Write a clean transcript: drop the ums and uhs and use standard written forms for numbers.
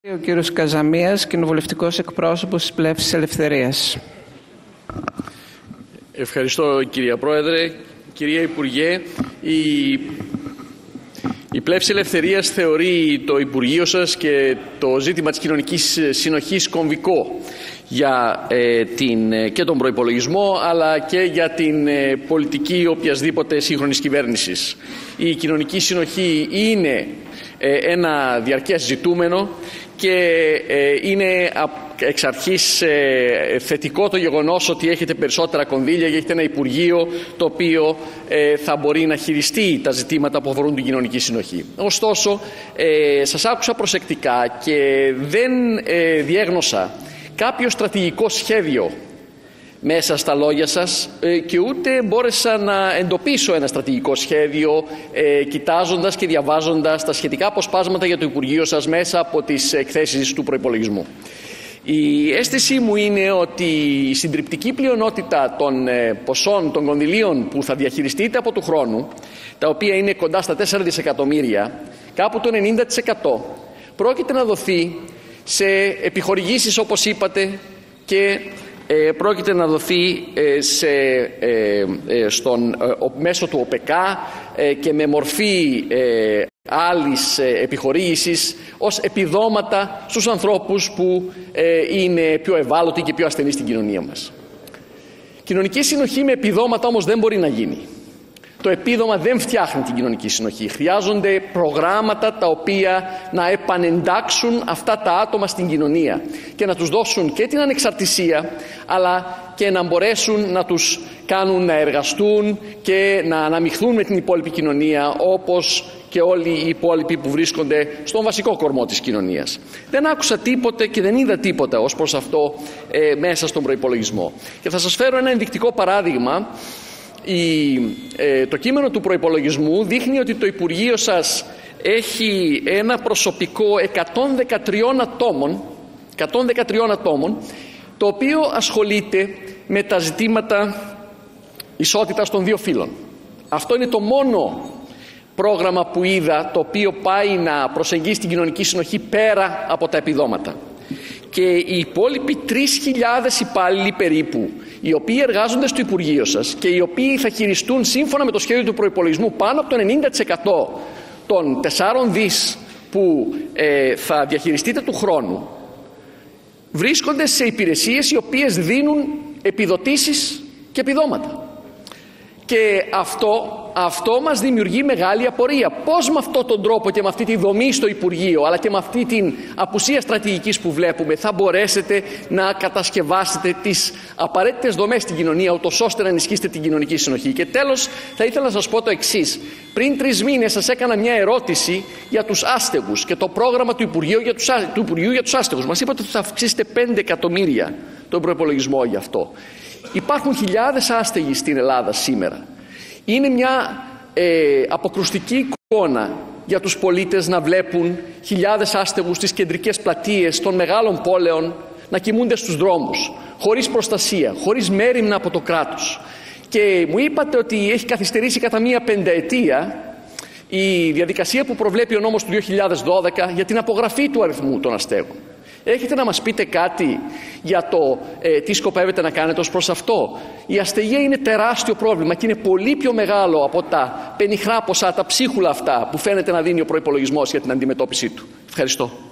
Ο κύριος Καζαμίας, κοινοβουλευτικός εκπρόσωπος της Πλεύσης Ελευθερίας. Ευχαριστώ, κυρία Πρόεδρε. Κυρία Υπουργέ, η Πλεύση Ελευθερίας θεωρεί το Υπουργείο σας και το ζήτημα της κοινωνικής συνοχής κομβικό για και τον προϋπολογισμό, αλλά και για την πολιτική οποιασδήποτε σύγχρονης κυβέρνησης. Η κοινωνική συνοχή είναι ένα διαρκές ζητούμενο και είναι εξ αρχής θετικό το γεγονός ότι έχετε περισσότερα κονδύλια και έχετε ένα Υπουργείο το οποίο θα μπορεί να χειριστεί τα ζητήματα που αφορούν την κοινωνική συνοχή. Ωστόσο, σας άκουσα προσεκτικά και δεν διέγνωσα κάποιο στρατηγικό σχέδιο μέσα στα λόγια σας και ούτε μπόρεσα να εντοπίσω ένα στρατηγικό σχέδιο κοιτάζοντας και διαβάζοντας τα σχετικά αποσπάσματα για το Υπουργείο σας μέσα από τις εκθέσεις του προϋπολογισμού. Η αίσθησή μου είναι ότι η συντριπτική πλειονότητα των ποσών, των κονδυλίων που θα διαχειριστείτε από του χρόνου, τα οποία είναι κοντά στα 4 δισεκατομμύρια, κάπου το 90% πρόκειται να δοθεί σε επιχορηγήσεις, όπως είπατε, και πρόκειται να δοθεί μέσω του ΟΠΕΚΑ και με μορφή άλλης επιχορήγησης ως επιδόματα στους ανθρώπους που είναι πιο ευάλωτοι και πιο ασθενείς στην κοινωνία μας. Κοινωνική συνοχή με επιδόματα όμως δεν μπορεί να γίνει. Το επίδομα δεν φτιάχνει την κοινωνική συνοχή. Χρειάζονται προγράμματα τα οποία να επανεντάξουν αυτά τα άτομα στην κοινωνία και να τους δώσουν και την ανεξαρτησία, αλλά και να μπορέσουν να τους κάνουν να εργαστούν και να αναμειχθούν με την υπόλοιπη κοινωνία, όπως και όλοι οι υπόλοιποι που βρίσκονται στον βασικό κορμό της κοινωνίας. Δεν άκουσα τίποτε και δεν είδα τίποτα ως προς αυτό μέσα στον προϋπολογισμό. Και θα σας φέρω ένα ενδεικτικό παράδειγμα. Το κείμενο του προϋπολογισμού δείχνει ότι το Υπουργείο σας έχει ένα προσωπικό 113 ατόμων, το οποίο ασχολείται με τα ζητήματα ισότητας των δύο φύλων. Αυτό είναι το μόνο πρόγραμμα που είδα το οποίο πάει να προσεγγίσει την κοινωνική συνοχή πέρα από τα επιδόματα. Και οι υπόλοιποι 3.000 υπάλληλοι περίπου, οι οποίοι εργάζονται στο Υπουργείο σας και οι οποίοι θα χειριστούν σύμφωνα με το σχέδιο του προϋπολογισμού πάνω από το 90% των 4 δις που θα διαχειριστείτε του χρόνου, βρίσκονται σε υπηρεσίες οι οποίες δίνουν επιδοτήσεις και επιδόματα. Και αυτό μας δημιουργεί μεγάλη απορία. Πώς με αυτόν τον τρόπο και με αυτή τη δομή στο Υπουργείο, αλλά και με αυτή την απουσία στρατηγικής που βλέπουμε, θα μπορέσετε να κατασκευάσετε τις απαραίτητες δομές στην κοινωνία, ούτως ώστε να ενισχύσετε την κοινωνική συνοχή. Και τέλος, θα ήθελα να σας πω το εξής. Πριν 3 μήνες σας έκανα μια ερώτηση για τους άστεγους και το πρόγραμμα του Υπουργείου για τους άστεγους. Μας είπατε ότι θα αυξήσετε 5 εκατομμύρια τον προϋπολογισμό γι' αυτό. Υπάρχουν χιλιάδες άστεγοι στην Ελλάδα σήμερα. Είναι μια αποκρουστική εικόνα για τους πολίτες να βλέπουν χιλιάδες άστεγους στις κεντρικές πλατείες των μεγάλων πόλεων να κοιμούνται στους δρόμους, χωρίς προστασία, χωρίς μέριμνα από το κράτος. Και μου είπατε ότι έχει καθυστερήσει κατά μία 5ετία η διαδικασία που προβλέπει ο νόμος του 2012 για την απογραφή του αριθμού των αστέγων. Έχετε να μας πείτε κάτι για το τι σκοπεύετε να κάνετε ως προς αυτό? Η αστεγία είναι τεράστιο πρόβλημα και είναι πολύ πιο μεγάλο από τα πενιχρά ποσά, τα ψίχουλα αυτά που φαίνεται να δίνει ο προϋπολογισμός για την αντιμετώπιση του. Ευχαριστώ.